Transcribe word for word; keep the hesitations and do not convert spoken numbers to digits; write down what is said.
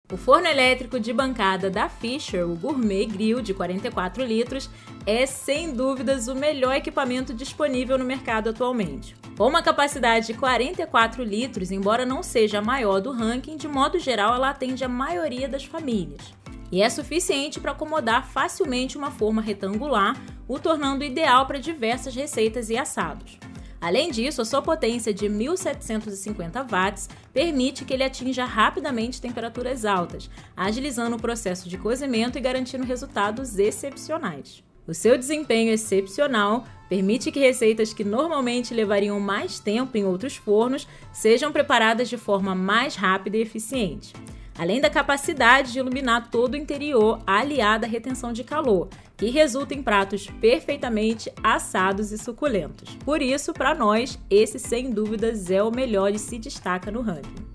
O forno elétrico de bancada da Fisher, o Gourmet Grill de quarenta e quatro litros, é sem dúvidas o melhor equipamento disponível no mercado atualmente. Com uma capacidade de quarenta e quatro litros, embora não seja a maior do ranking, de modo geral ela atende a maioria das famílias. E é suficiente para acomodar facilmente uma forma retangular, o tornando ideal para diversas receitas e assados. Além disso, a sua potência de mil setecentos e cinquenta watts permite que ele atinja rapidamente temperaturas altas, agilizando o processo de cozimento e garantindo resultados excepcionais. O seu desempenho excepcional permite que receitas que normalmente levariam mais tempo em outros fornos sejam preparadas de forma mais rápida e eficiente. Além da capacidade de iluminar todo o interior aliada à retenção de calor, que resulta em pratos perfeitamente assados e suculentos. Por isso, para nós, esse sem dúvidas é o melhor e se destaca no ranking.